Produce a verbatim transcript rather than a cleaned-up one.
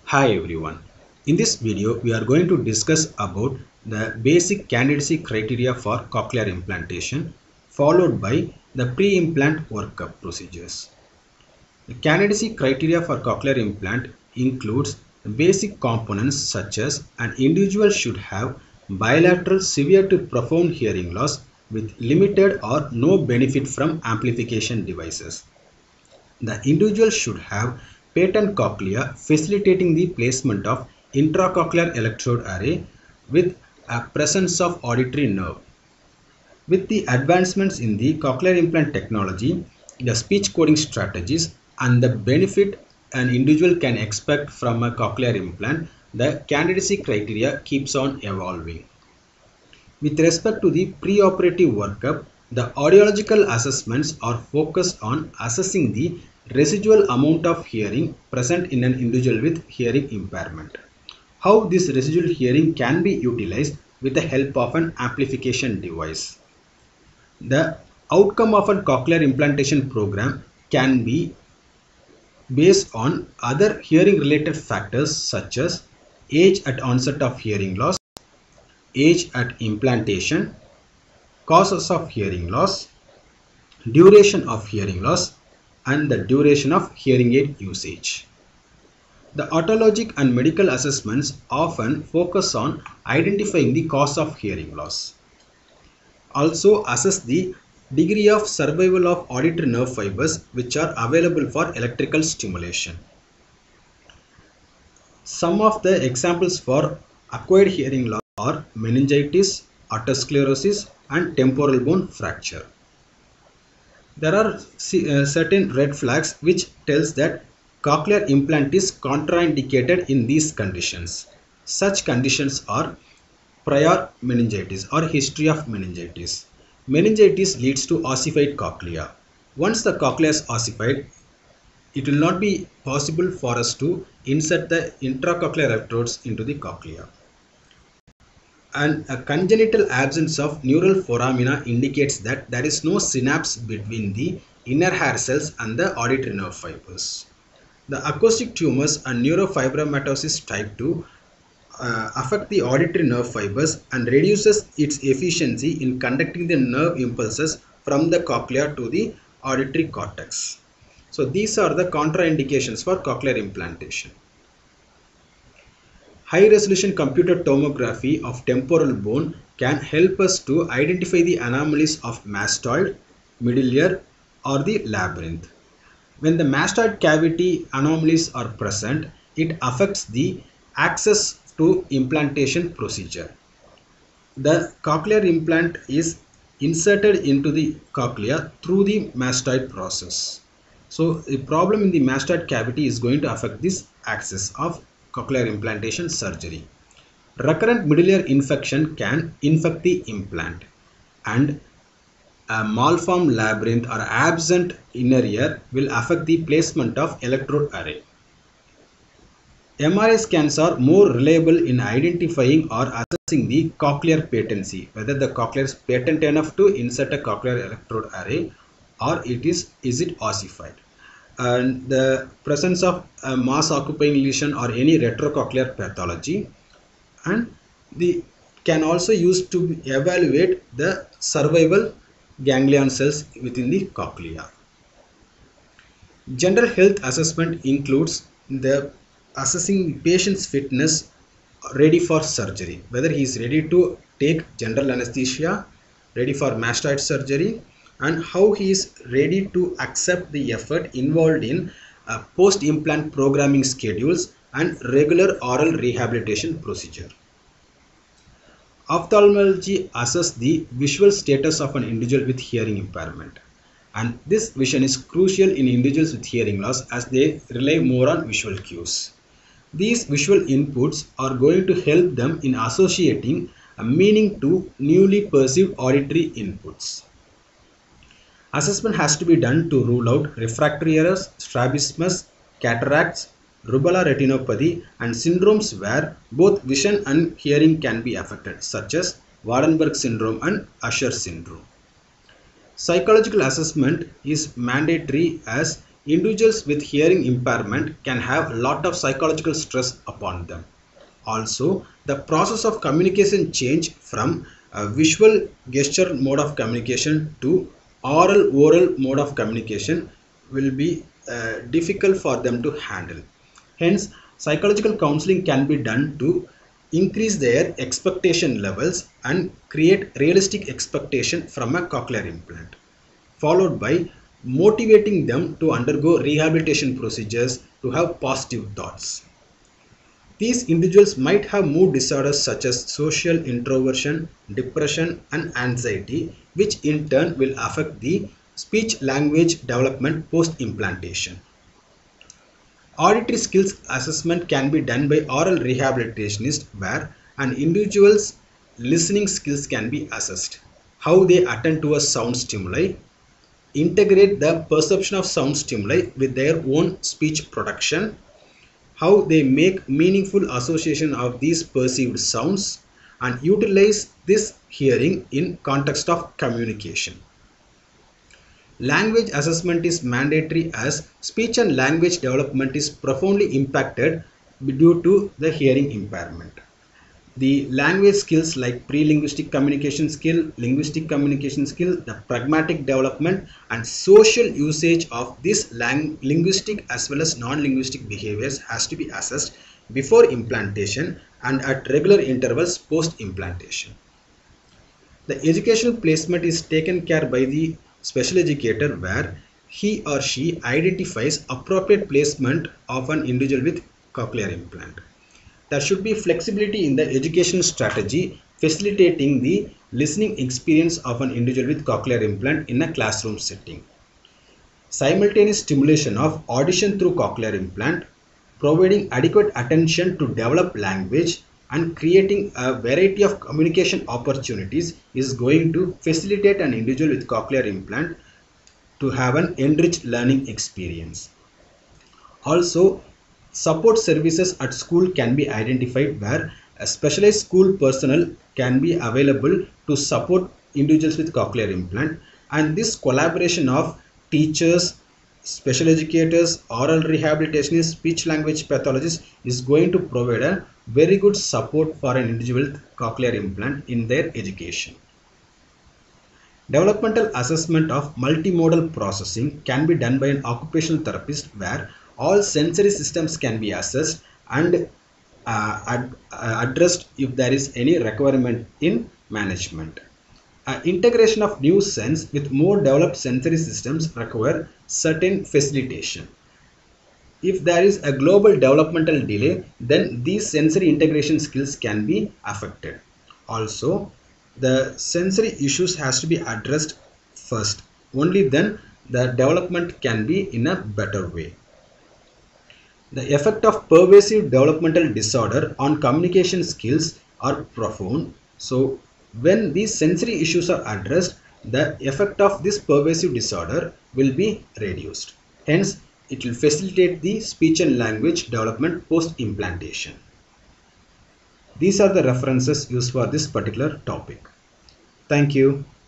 Hi everyone. In this video we are going to discuss about the basic candidacy criteria for cochlear implantation followed by the pre-implant workup procedures. The candidacy criteria for cochlear implant includes the basic components such as an individual should have bilateral severe to profound hearing loss with limited or no benefit from amplification devices. The individual should have patent cochlea facilitating the placement of intracochlear electrode array with a presence of auditory nerve. With the advancements in the cochlear implant technology, the speech coding strategies and the benefit an individual can expect from a cochlear implant, the candidacy criteria keeps on evolving. With respect to the preoperative workup, the audiological assessments are focused on assessing the residual amount of hearing present in an individual with hearing impairment. How this residual hearing can be utilized with the help of an amplification device. The outcome of a cochlear implantation program can be based on other hearing related factors such as age at onset of hearing loss, age at implantation, causes of hearing loss, duration of hearing loss, and the duration of hearing aid usage. The otologic and medical assessments often focus on identifying the cause of hearing loss. Also assess the degree of survival of auditory nerve fibers which are available for electrical stimulation. Some of the examples for acquired hearing loss are meningitis, atherosclerosis, and temporal bone fracture. There are uh, certain red flags which tells that cochlear implant is contraindicated in these conditions. Such conditions are prior meningitis or history of meningitis. Meningitis leads to ossified cochlea. Once the cochlea is ossified, it will not be possible for us to insert the intracochlear electrodes into the cochlea. And a congenital absence of neural foramina indicates that there is no synapse between the inner hair cells and the auditory nerve fibers. The acoustic tumors and neurofibromatosis type two uh, affect the auditory nerve fibers and reduces its efficiency in conducting the nerve impulses from the cochlea to the auditory cortex. So these are the contraindications for cochlear implantation. High resolution computed tomography of temporal bone can help us to identify the anomalies of mastoid, middle ear, or the labyrinth. When the mastoid cavity anomalies are present, it affects the access to implantation procedure. The cochlear implant is inserted into the cochlea through the mastoid process. So the problem in the mastoid cavity is going to affect this access of cochlear implantation surgery. Recurrent middle ear infection can infect the implant, and a malformed labyrinth or absent inner ear will affect the placement of electrode array. M R I scans are more reliable in identifying or assessing the cochlear patency, whether the cochlear is patent enough to insert a cochlear electrode array or it is is it ossified. And the presence of a mass occupying lesion or any retrocochlear pathology, and the can also used to evaluate the survival ganglion cells within the cochlea. General health assessment includes the assessing patient's fitness ready for surgery, whether he is ready to take general anesthesia, ready for mastoid surgery, and how he is ready to accept the effort involved in uh, post-implant programming schedules and regular oral rehabilitation procedure. Ophthalmology assesses the visual status of an individual with hearing impairment, and this vision is crucial in individuals with hearing loss as they rely more on visual cues. These visual inputs are going to help them in associating a meaning to newly perceived auditory inputs. Assessment has to be done to rule out refractory errors, strabismus, cataracts, rubella retinopathy, and syndromes where both vision and hearing can be affected, such as Waardenburg syndrome and Usher syndrome. Psychological assessment is mandatory as individuals with hearing impairment can have a lot of psychological stress upon them. Also, the process of communication change from a visual gesture mode of communication to oral oral mode of communication will be uh, difficult for them to handle. Hence, psychological counseling can be done to increase their expectation levels and create realistic expectation from a cochlear implant, followed by motivating them to undergo rehabilitation procedures to have positive thoughts. These individuals might have mood disorders such as social introversion, depression, and anxiety, which in turn will affect the speech language development post implantation. Auditory skills assessment can be done by oral rehabilitationist where an individual's listening skills can be assessed, how they attend to a sound stimuli, integrate the perception of sound stimuli with their own speech production, how they make meaningful association of these perceived sounds, and utilize this hearing in context of communication. Language assessment is mandatory as speech and language development is profoundly impacted due to the hearing impairment. The language skills like pre-linguistic communication skill, linguistic communication skill, the pragmatic development and social usage of this linguistic as well as non-linguistic behaviors has to be assessed before implantation and at regular intervals post-implantation. The educational placement is taken care by the special educator where he or she identifies appropriate placement of an individual with cochlear implant. There should be flexibility in the education strategy facilitating the listening experience of an individual with cochlear implant in a classroom setting. Simultaneous stimulation of audition through cochlear implant, providing adequate attention to develop language and creating a variety of communication opportunities is going to facilitate an individual with cochlear implant to have an enriched learning experience. Also, support services at school can be identified where a specialized school personnel can be available to support individuals with cochlear implant, and this collaboration of teachers, special educators, oral rehabilitationists, speech language pathologists is going to provide a very good support for an individual with cochlear implant in their education. Developmental assessment of multimodal processing can be done by an occupational therapist where all sensory systems can be assessed and uh, ad, uh, addressed if there is any requirement in management. Uh, integration of new sense with more developed sensory systems require certain facilitation. If there is a global developmental delay, then these sensory integration skills can be affected. Also, the sensory issues has to be addressed first. Only then the development can be in a better way. The effect of pervasive developmental disorder on communication skills are profound. So, when these sensory issues are addressed, the effect of this pervasive disorder will be reduced. Hence, it will facilitate the speech and language development post-implantation. These are the references used for this particular topic. Thank you.